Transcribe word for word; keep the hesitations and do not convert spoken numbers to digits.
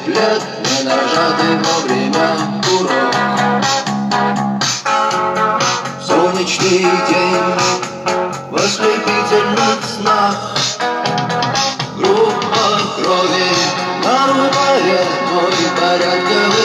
лет не нажатый вовремя курок. Солнечный день в ослепительных снах, группа крови нарубает мой порядковый